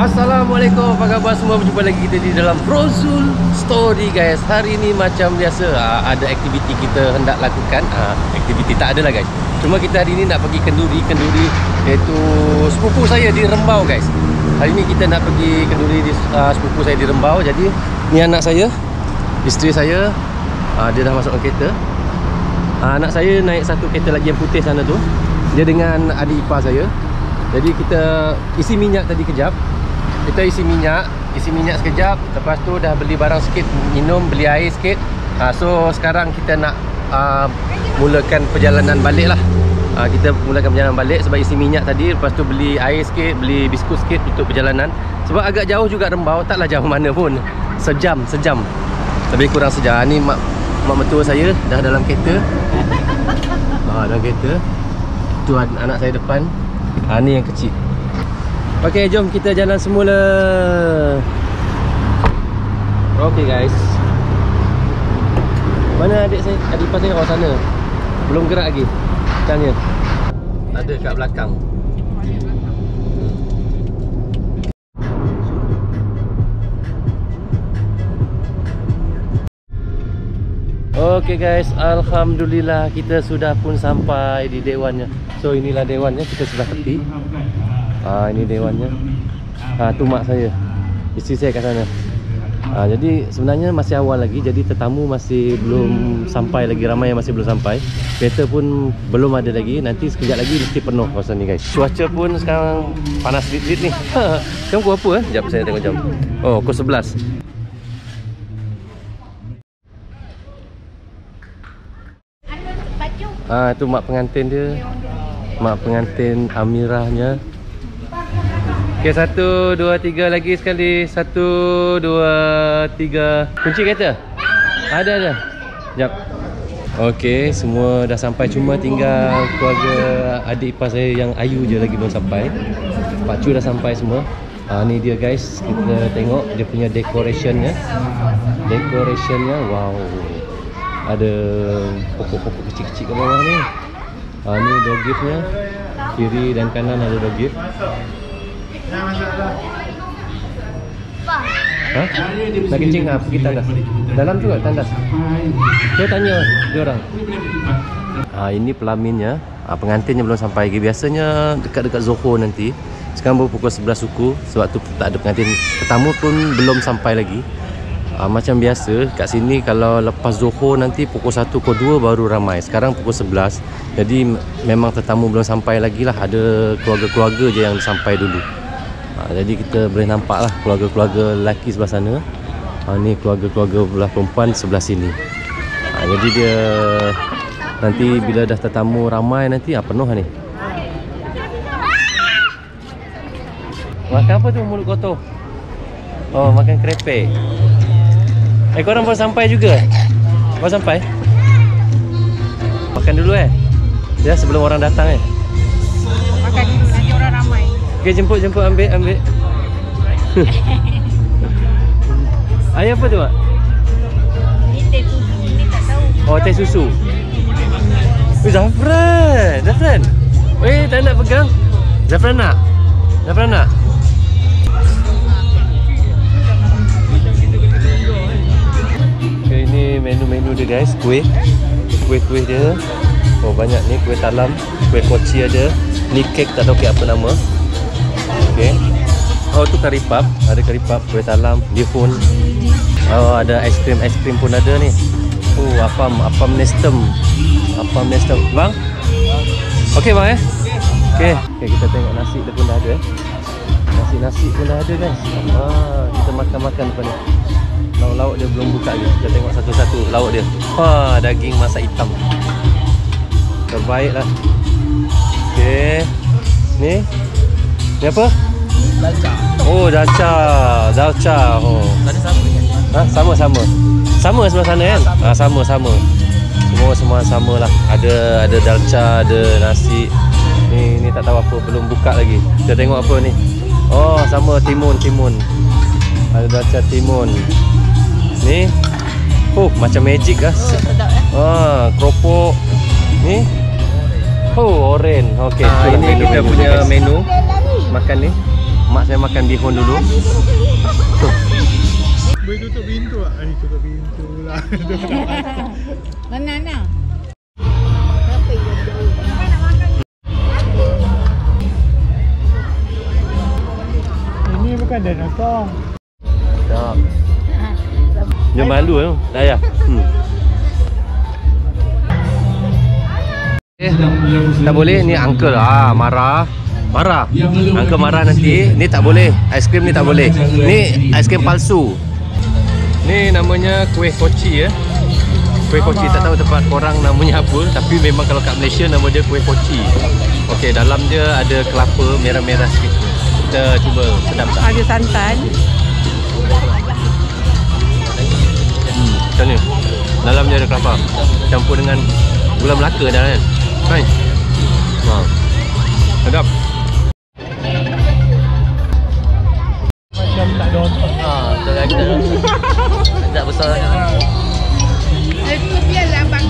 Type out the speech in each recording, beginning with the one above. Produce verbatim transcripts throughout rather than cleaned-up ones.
Assalamualaikum, apa khabar semua? Berjumpa lagi kita di dalam Prozul Story guys. Hari ni macam biasa, ada aktiviti kita hendak lakukan. Aktiviti tak ada lah guys, cuma kita hari ni nak pergi kenduri. Kenduri iaitu sepupu saya di Rembau guys. Hari ni kita nak pergi kenduri di uh, sepupu saya di Rembau. Jadi ni anak saya, isteri saya, uh, dia dah masuk kereta. uh, Anak saya naik satu kereta lagi yang putih sana tu. Dia dengan adik ipar saya. Jadi kita isi minyak tadi kejap. Kita isi minyak, isi minyak sekejap. Lepas tu dah beli barang sikit, minum, beli air sikit. ha, So sekarang kita nak uh, mulakan perjalanan balik lah. uh, Kita mulakan perjalanan balik sebab isi minyak tadi. Lepas tu beli air sikit, beli biskut sikit untuk perjalanan. Sebab agak jauh juga Rembau, taklah jauh mana pun. Sejam, sejam lebih kurang sejam. Ni mak, mak mertua saya dah dalam kereta. ha, Dalam kereta. Tu anak saya depan. ha, Ni yang kecil. Okey, jom kita jalan semula. Okey guys. Mana adik saya? Adik ipar saya kat sana. Belum gerak lagi. Tanya. Ada kat belakang. Okey guys, alhamdulillah kita sudah pun sampai di dewannya. So inilah dewannya, kita sudah tepi. Ah, ini dewannya. Ah, tu mak saya. Isteri saya kat sana. Ah, jadi sebenarnya masih awal lagi, jadi tetamu masih belum sampai lagi, ramai yang masih belum sampai. Kereta pun belum ada lagi. Nanti sekejap lagi mesti penuh kawasan ni guys. Cuaca pun sekarang panas sedikit ni. Jam pukul apa eh? Sekejap saya tengok jam. Oh, pukul sebelas. Ah, tu mak pengantin dia. Mak pengantin Amirahnya. Okey, satu, dua, tiga lagi sekali. Satu, dua, tiga. Kunci kereta? Ada, ada. Sekejap. Okey, semua dah sampai. Cuma tinggal keluarga adik ipar saya yang Ayu je lagi belum sampai. Pak Cu dah sampai semua. ha, Ni dia guys. Kita tengok dia punya decorationnya. Decorationnya, wow. Ada pokok-pokok kecil-kecil kat bawah ni. ha, Ni door gift-nya. Kiri dan kanan ada door gift. Ha? Nak kencing lah, pergi tandas. Dalam tu kat tandas. Saya tanya dia orang. ha, Ini pelaminnya. ha, Pengantinnya belum sampai lagi. Biasanya dekat-dekat Zohor nanti. Sekarang baru pukul sebelas suku. Sebab tu tak ada pengantin. Tetamu pun belum sampai lagi. ha, Macam biasa kat sini kalau lepas Zohor nanti pukul satu, pukul dua baru ramai. Sekarang pukul sebelas. Jadi memang tetamu belum sampai lagi lah. Ada keluarga-keluarga je yang sampai dulu. Ha, jadi kita boleh nampak lah keluarga-keluarga lelaki sebelah sana. ha, Ni keluarga-keluarga belah perempuan sebelah sini. ha, Jadi dia nanti bila dah tetamu ramai nanti ha, penuh ni. Makan apa tu mulut kotor? Oh, makan krepek. Eh, korang baru sampai juga? Baru sampai? Makan dulu eh? Ya, sebelum orang datang eh? Makan dulu, nanti orang ramai. Okey, jemput, jemput, ambil, ambil. Air apa tu, Mak? Ni teh susu, ni tak tahu. Oh, teh susu. Oh, Zafran, Zafran. Eh, tak nak pegang. Zafran nak? Zafran nak? Okay, ini menu-menu dia guys. Kuih. Kuih-kuih dia. Oh, banyak ni. Kuih talam, kuih koci ada. Ni kek, tak tahu kek apa nama. Okay. Oh, tu kari pap. Ada kari pap, kuih talam, bihun. Oh, ada aiskrim, aiskrim pun ada ni. Oh, apam, apam nestem. Apam nestem. Bang? Okey bang eh? Okey. Okay, kita tengok nasi dia pun dah ada eh. Nasi-nasi pun dah ada guys. Ah, kita makan-makan depan ni. Lauk-lauk dia belum buka lagi. Kita tengok satu-satu lauk dia. Wah, daging masak hitam. Terbaik lah. Okey. Ni. Ni apa? Dalca. Oh, dalca. Dalca. Oh. Ada sama kan? Ha, sama-sama. Sama sebelah sana kan? Ha, sama-sama. Semua semua sama lah. Ada ada dalca, ada nasi. Ni ni tak tahu apa, belum buka lagi. Kita tengok apa ni. Oh, sama timun, timun. Ada dalca timun. Ni. Oh, macam magic lah. Oh, sedap eh. Ah, keropok. Ni. Oh, oren. Okey, Ah, ini kita punya menu makan ni. mak saya makan bihun dulu. Tuh. Boleh tutup pintu tak? Eh, tutup pintu lah. Mana nak? Ini bukan dinosaur. Tak. Dia malu tu. Dah ya. Hmm. Eh, tak boleh ni uncle ah marah. Marah. Uncle marah nanti. Ni tak boleh. Aiskrim ni tak boleh. Ni aiskrim palsu. Ni namanya kuih koci ya. Kuih koci, tak tahu tempat korang namanya apa, tapi memang kalau kat Malaysia nama dia kuih koci. Okey, dalam dia ada kelapa merah-merah sikit. Kita cuba sedap tak? Ada santan. Hmm, macam ni. Dalam dia ada kelapa. Campur dengan gula Melaka dah kan. Hai. Ha. Sedap. Macam tak ada otak. Ha, tak ada. Tak besar sangat. Itu biarlah bang.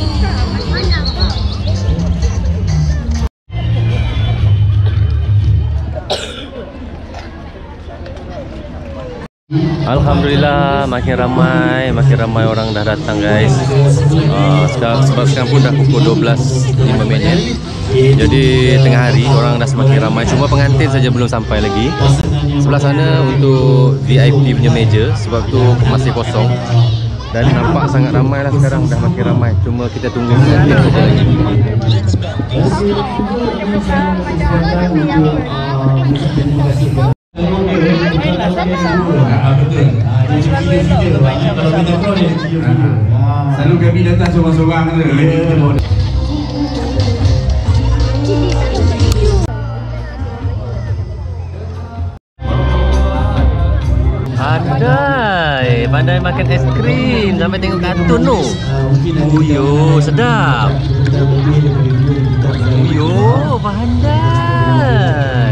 Alhamdulillah makin ramai, makin ramai orang dah datang guys. Uh, sekarang, sebab sekarang pun dah pukul dua belas lima minit. Jadi tengah hari orang dah semakin ramai. Cuma pengantin saja belum sampai lagi. Sebelah sana untuk V I P punya meja, sebab tu masih kosong. Dan nampak sangat ramai lah sekarang, dah makin ramai. Cuma kita tunggu pengantin saja lagi. Selalu kami datang seorang-seorang tu. Pandai, pandai makan es krim sampai tengok kartun tu. Uyo, sedap. Uyo, pandai.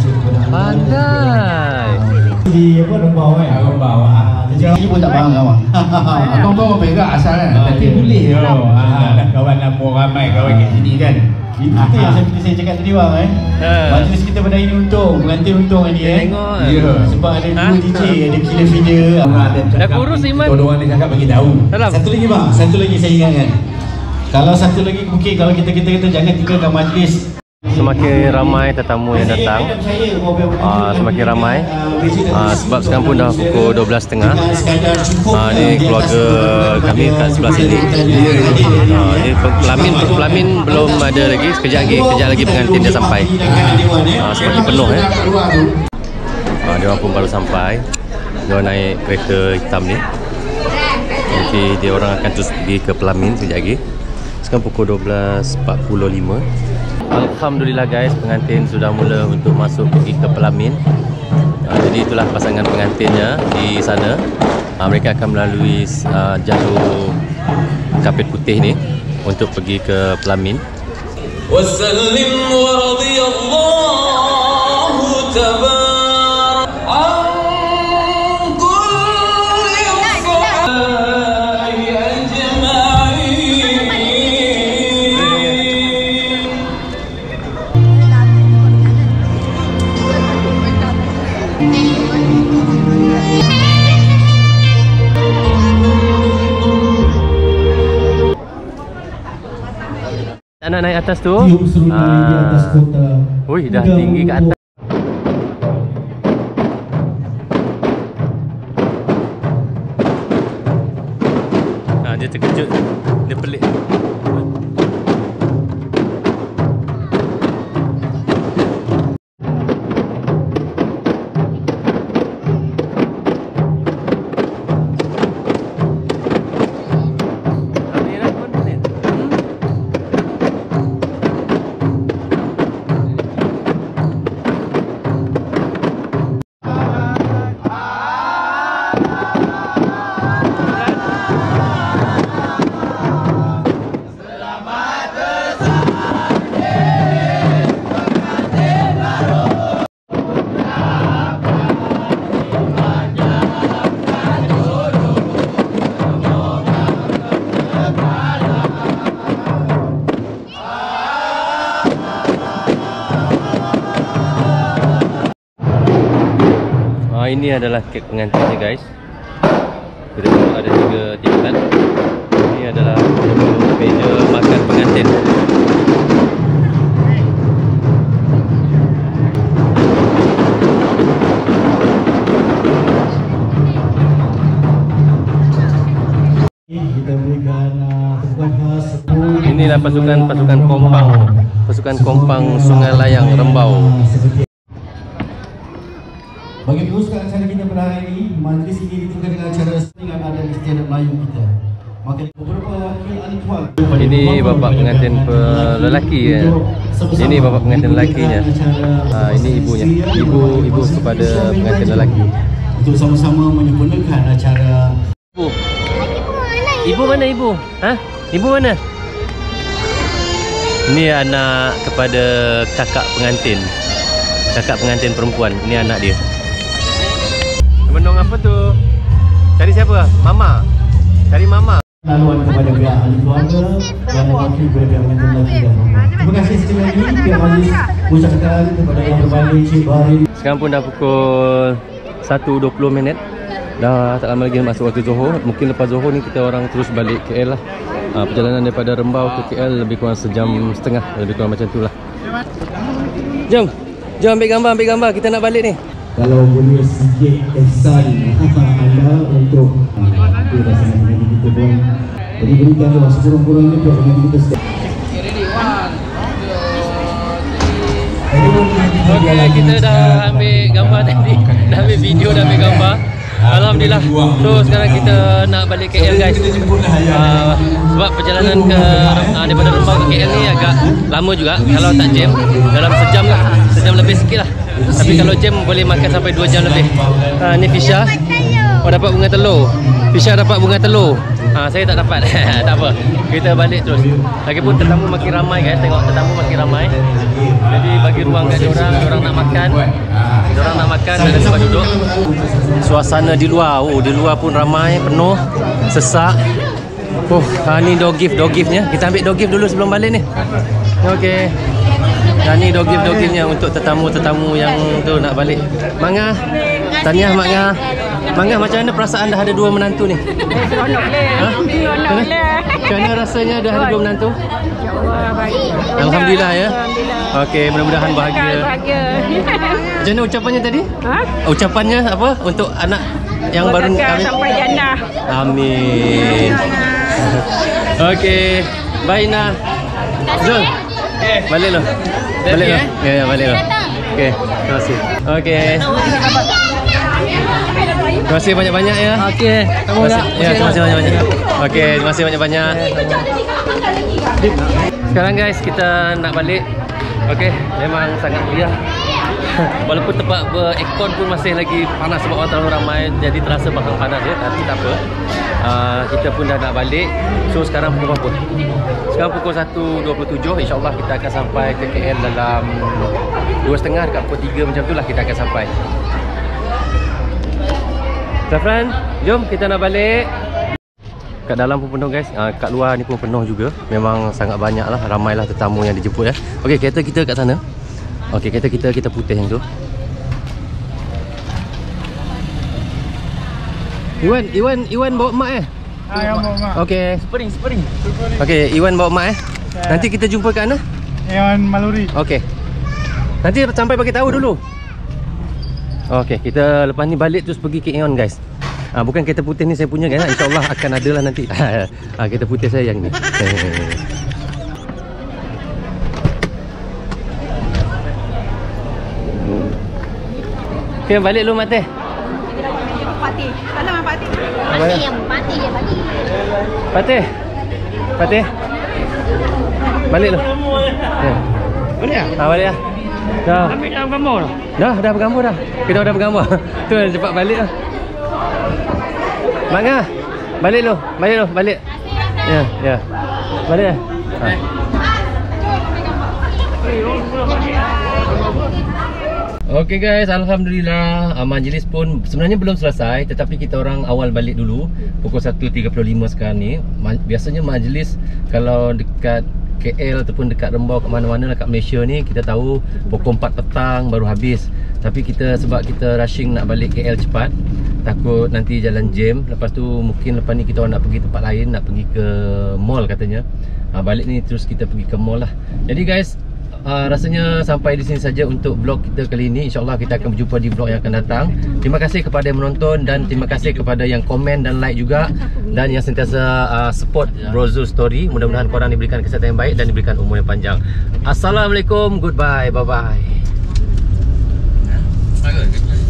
Pandai. Di apa Rembau kan? Rembau. Jadi pun tak faham kawan. Abang bawa perak asal kan? Tapi boleh. Kawan nama ramai kawan kat sini kan. Itu yang seperti saya cakap tadi bang eh. Majlis kita pada hari ni untung, pengantin untung hari ni eh. Tengok. Ya. Sebab ada dua D J, ada killer video. Dah kurus Iman. Orang ni cakap bagi tahu. Salam. Satu lagi bang, satu lagi saya ingatkan. Kalau satu lagi mungkin kalau kita kita kita jangan tinggalkan majlis. Semakin ramai tetamu yang datang. Uh, semakin ramai. Uh, sebab sekarang pun dah pukul dua belas tiga puluh. Uh, ni keluarga kami kat sebelah sini. Uh, ni pelamin pelamin belum ada lagi. Sekejap lagi, sekejap lagi pengantin dia sampai. Uh, semakin penuh eh. Uh, dia orang pun baru sampai. Dia orang naik kereta hitam ni. Nanti dia orang akan terus pergi ke pelamin sekejap lagi. Sekarang pukul dua belas empat puluh lima. Alhamdulillah guys, pengantin sudah mula untuk masuk pergi ke pelamin. uh, Jadi itulah pasangan pengantinnya di sana. uh, Mereka akan melalui uh, jalur kapit putih ni untuk pergi ke pelamin. وسلم ورضي الله تبارك عن كل الصحابة أجمعين. Nak naik atas tu. Tiup serunai di atas kota. Ui, dah tinggi ke atas. Ah, dia terkejut. Dia pelik. ini adalah kek pengantinnya guys. Kita tengok ada tiga tingkatan. Ini adalah meja makan pengantin. Kita berikan tepukan khas. Inilah pasukan pasukan kompang, pasukan kompang Sungai Layang Rembau. Bagi meneruskan acara kita pada hari ini, majlis ini ditutup dengan acara dengan adat istiadat Melayu kita. Maka beberapa wakil ahli tuan. Ini bapa pengantin lelaki ya. Ini bapa pengantin lelakinya. Ha, ini ibunya. Ibu ibu kepada pengantin lelaki. Untuk sama-sama menyempurnakan acara. Ibu. Ibu mana ibu? Ha? Ibu mana? Ini anak kepada kakak pengantin. Kakak pengantin perempuan. Ini anak dia. Menung apa tu? Cari siapa? Mama. Cari mama. Laluan kepada pihak ahli keluarga dan wakil kepada pihak pengantin lelaki dan perempuan. Terima kasih sekali lagi pihak majlis ucapkan kepada yang berbalik Cik Bahari. Sekarang pun dah pukul satu dua puluh minit. Dah tak lama lagi masuk waktu Johor. Mungkin lepas Johor ni kita orang terus balik K L lah. Ha, perjalanan daripada Rembau ke K L lebih kurang sejam setengah. Lebih kurang macam tu lah. Jom. Jom ambil gambar, ambil gambar. Kita nak balik ni. Kalau boleh sikit kesan anda untuk itu rasanya dengan kita pun. Jadi berikan doa sekurang-kurangnya pihak dengan kita sedang. Okey, kita dah ambil gambar tadi. Dah ambil video, dah ambil gambar. Alhamdulillah. So sekarang kita nak balik K L guys. Uh, sebab perjalanan ke uh, daripada Rembau ke K L ni agak lama juga. Kalau tak jam dalam sejam lah, sejam lebih sikit lah. Tapi kalau jam boleh makan sampai dua jam lebih. Uh, ni Fisha. Oh dapat bunga telur. Fisha dapat bunga telur. Ha, saya tak dapat. Tak apa. Kita balik terus. Lagipun tetamu makin ramai guys. Tengok tetamu makin ramai. Jadi bagi ruang kat diorang, diorang nak makan. Diorang nak makan dan ada tempat duduk. Suasana di luar. Oh, di luar pun ramai, penuh, sesak. Oh, ha, ni dog gift, dog giftnya. Kita ambil dog gift dulu sebelum balik ni. Okey. Nah, ni dog gift, dog giftnya untuk tetamu-tetamu yang tu nak balik. Mangah. Tahniah Mak Ngah. Mak Ngah, macam mana perasaan dah ada dua menantu ni? Seronok le. Ha? Seronok le. Macam mana rasanya dah ada dua menantu? InsyaAllah baik. Alhamdulillah ya. Alhamdulillah. Okey, mudah-mudahan bahagia. Bahagia. Macam mana ucapannya tadi? Ha? Ucapannya apa untuk anak yang baru kahwin? Sampai jannah. Amin. Okey, bye Nah. Zul. Balik lo. Balik lo. Ya, ya, balik lo. Okey, terima kasih. Okey. Terima kasih banyak-banyak ya. Okey. Terima kasih. Ya, terima kasih banyak-banyak. Okey, terima kasih banyak-banyak. Sekarang guys, kita nak balik. Okey, memang sangat meriah. Walaupun tempat berekon pun masih lagi panas sebab orang terlalu ramai, jadi terasa bakal panas ya, tapi tak apa. Uh, kita pun dah nak balik. So sekarang pukul berapa? Sekarang pukul satu dua puluh tujuh. InsyaAllah kita akan sampai ke K L dalam dua tiga puluh dekat pukul tiga macam tu lah kita akan sampai. Zafran, jom kita nak balik. Kat dalam pun penuh guys. uh, Kat luar ni pun penuh juga. Memang sangat banyak lah, ramai lah tetamu yang dijemput ya. Okey, kereta kita kat sana. Okey, kereta kita kita putih yang tu. Iwan, Iwan, Iwan bawa mak eh? Ah, yang bawa mak. Okey. Spring, spring. Okey, Iwan bawa mak eh. Nanti kita jumpa kat mana? Yang Maluri. Okey. Nanti sampai bagi tahu dulu. Okey, kita lepas ni balik terus pergi ke Aeon guys. Ah, bukan kereta putih ni saya punya guys. InsyaAllah akan ada lah nanti. Ah, kereta putih saya yang ni. Okey, balik lu Mak Teh. Patih. Sana Mak Patih. Patih yang Patih je Patih. Patih. Patih. Balik lu. Ya. Balik ah? Ha, balik ah. Dah. Ambil dah bergambar dah. Dah, dah bergambar dah. Kita dah bergambar. Tu cepat balik lah. Mak Ngah. Balik lu. Balik lu, balik. Ya, ya. Balik ah. Ha. Okey guys, alhamdulillah uh, majlis pun sebenarnya belum selesai, tetapi kita orang awal balik dulu pukul satu tiga puluh lima sekarang ni. Ma biasanya majlis kalau dekat K L ataupun dekat Rembau kat mana-mana lah kat Malaysia ni, kita tahu pukul empat petang baru habis. Tapi kita sebab kita rushing nak balik K L cepat, takut nanti jalan jam. Lepas tu mungkin lepas ni kita orang nak pergi tempat lain, nak pergi ke mall katanya. ha, Balik ni terus kita pergi ke mall lah. Jadi guys, uh, rasanya sampai di sini saja untuk vlog kita kali ini. InsyaAllah kita akan berjumpa di vlog yang akan datang. Terima kasih kepada yang menonton dan terima kasih kepada yang komen dan like juga, dan yang sentiasa uh, support Brozul Story. Mudah-mudahan korang diberikan kesihatan yang baik dan diberikan umur yang panjang. Assalamualaikum, goodbye, bye bye.